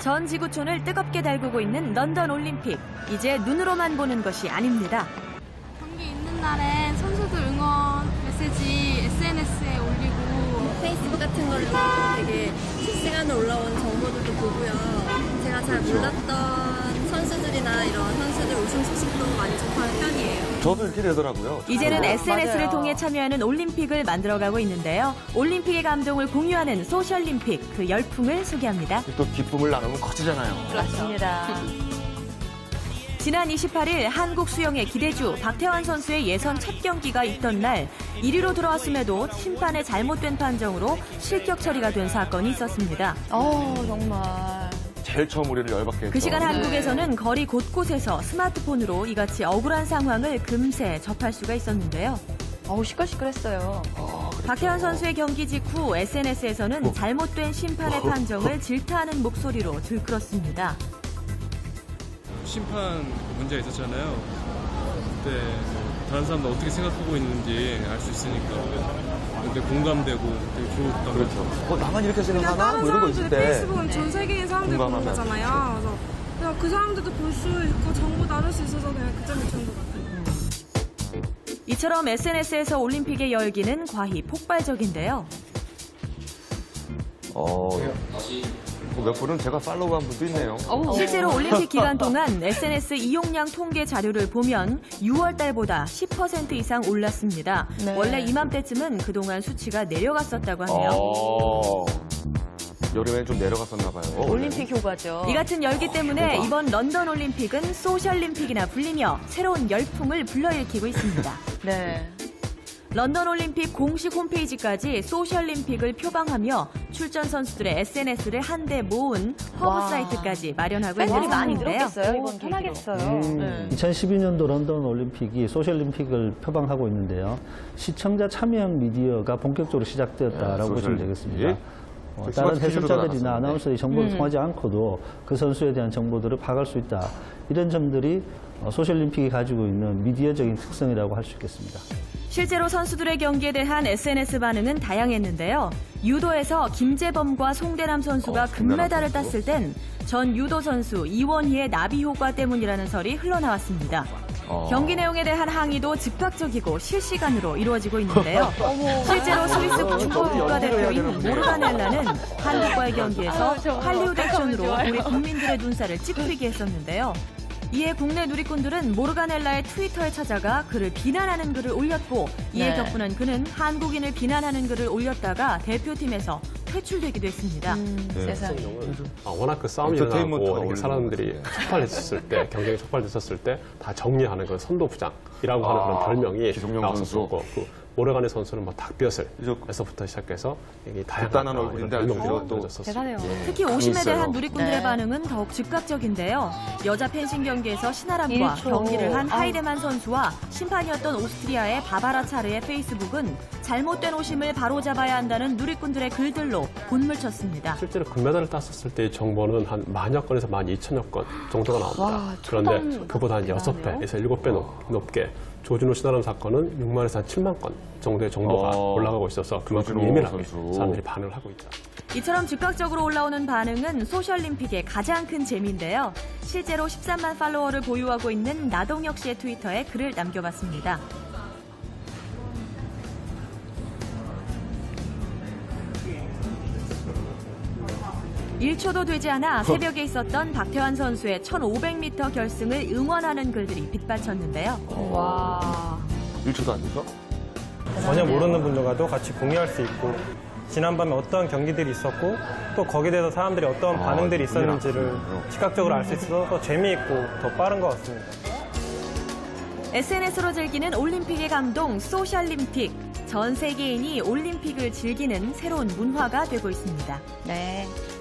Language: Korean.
전 지구촌을 뜨겁게 달구고 있는 런던 올림픽. 이제 눈으로만 보는 것이 아닙니다. 경기 있는 날엔 선수들 응원 메시지 SNS에 올리고 페이스북 같은 걸로 되게 실시간으로 올라온 정보들도 보고요. 제가 잘 몰랐던 선수들이나 이런 선수들 우승 소식도 많이 접하는 편이에요. 저도 이렇게 되더라고요. 이제는 SNS를 맞아요. 통해 참여하는 올림픽을 만들어가고 있는데요. 올림픽의 감동을 공유하는 소셜림픽, 그 열풍을 소개합니다. 또 기쁨을 나누면 커지잖아요. 맞습니다. 지난 28일 한국 수영의 기대주 박태환 선수의 예선 첫 경기가 있던 날 1위로 들어왔음에도 심판의 잘못된 판정으로 실격 처리가 된 사건이 있었습니다. 정말. 제일 처음 우리를 열받게 했죠. 그 시간 한국에서는 거리 곳곳에서 스마트폰으로 이같이 억울한 상황을 금세 접할 수가 있었는데요. 시끌시끌했어요. 박태환 선수의 경기 직후 SNS에서는 잘못된 심판의 판정을 질타하는 목소리로 들끓었습니다. 심판 문제가 있었잖아요. 그때 다른 사람들 어떻게 생각하고 있는지 알 수 있으니까 근데 공감되고 되게 좋았던 그렇죠. 나만 이렇게 생각하나? 다른 뭐 이런 거 있을 사람들 때. 페이스북은 전 세계의 사람들이 보는 공감하면 거잖아요. 그래서 그냥 그 사람들도 볼 수 있고 정보 나눌 수 있어서 그냥 그 점이 좋은 것 같아요. 이처럼 SNS에서 올림픽의 열기는 과히 폭발적인데요. 몇 분은 제가 팔로우한 분도 있네요. 실제로 올림픽 기간 동안 SNS 이용량 통계 자료를 보면 6월 달보다 10% 이상 올랐습니다. 네. 원래 이맘때쯤은 그동안 수치가 내려갔었다고 하네요. 여름에 좀 내려갔었나 봐요. 올림픽 효과죠. 이 같은 열기 때문에 이번 런던 올림픽은 소셜림픽이나 불리며 새로운 열풍을 불러일으키고 있습니다. 네. 런던 올림픽 공식 홈페이지까지 소셜림픽을 표방하며 출전 선수들의 SNS를 한데 모은 허브 와. 사이트까지 마련하고 팬들이 있는 많이 상황인데요. 늘었겠어요, 이번 편하겠어요. 2012년도 런던 올림픽이 소셜림픽을 표방하고 있는데요. 시청자 참여형 미디어가 본격적으로 시작되었다라고 보시면 되겠습니다. 다른 해설자들이나 아나운서의 정보를 통하지 않고도 그 선수에 대한 정보들을 파악할 수 있다. 이런 점들이 소셜림픽이 가지고 있는 미디어적인 특성이라고 할 수 있겠습니다. 실제로 선수들의 경기에 대한 SNS 반응은 다양했는데요. 유도에서 김재범과 송대남 선수가 금메달을 땄을 땐 전 유도 선수 이원희의 나비 효과 때문이라는 설이 흘러나왔습니다. 경기 내용에 대한 항의도 즉각적이고 실시간으로 이루어지고 있는데요. 실제로 스위스 축구 국가대표인 모르가넬라는 한국과의 경기에서 할리우드 액션으로 우리 국민들의 눈살을 찌푸리게 했었는데요. 이에 국내 누리꾼들은 모르가넬라의 트위터에 찾아가 그를 비난하는 글을 올렸고 이에 격분한 그는 한국인을 비난하는 글을 올렸다가 대표팀에서 퇴출되기도 했습니다. 세상에. 워낙 그 싸움이 일어나고 이렇게 사람들이 촉발했었을 때, 경쟁이 촉발됐었을 때 다 정리하는 그 선도부장이라고 하는 그런 별명이 나왔었고 그 오레간의 선수는 뭐 닭벼슬에서부터 시작해서 다양한 얼굴인데 대단해요. 특히 오심에 대한 누리꾼들의 네. 반응은 더욱 즉각적인데요. 여자 펜싱 경기에서 신아람과 1초. 경기를 한 하이데만 선수와 심판이었던 오스트리아의 바바라 차르의 페이스북은 잘못된 오심을 바로잡아야 한다는 누리꾼들의 글들로 곤물쳤습니다. 실제로 금메달을 땄었을 때의 정보는 한 10,000여 건에서 12,000여 건 정도가 나옵니다. 와, 그런데 그보다 한 6배에서 7배 높게 조준호 신아람 사건은 6만에서 한 7만 건 정도의 정보가 올라가고 있어서 그만큼 예민하게 사람들이 반응을 하고 있다. 이처럼 즉각적으로 올라오는 반응은 소셜림픽의 가장 큰 재미인데요. 실제로 13만 팔로워를 보유하고 있는 나동혁 씨의 트위터에 글을 남겨봤습니다. (1초도) 되지 않아 새벽에 있었던 박태환 선수의 1500m 결승을 응원하는 글들이 빗받쳤는데요. 와. 1초도 안 돼서? 전혀 모르는 분들과도 같이 공유할 수 있고 지난밤에 어떤 경기들이 있었고 또 거기에 대해서 사람들이 어떤 반응들이 있었는지를 시각적으로 알 수 있어서 더 재미있고 더 빠른 것 같습니다. SNS로 즐기는 올림픽의 감동 소셜림픽. 전 세계인이 올림픽을 즐기는 새로운 문화가 되고 있습니다. 네.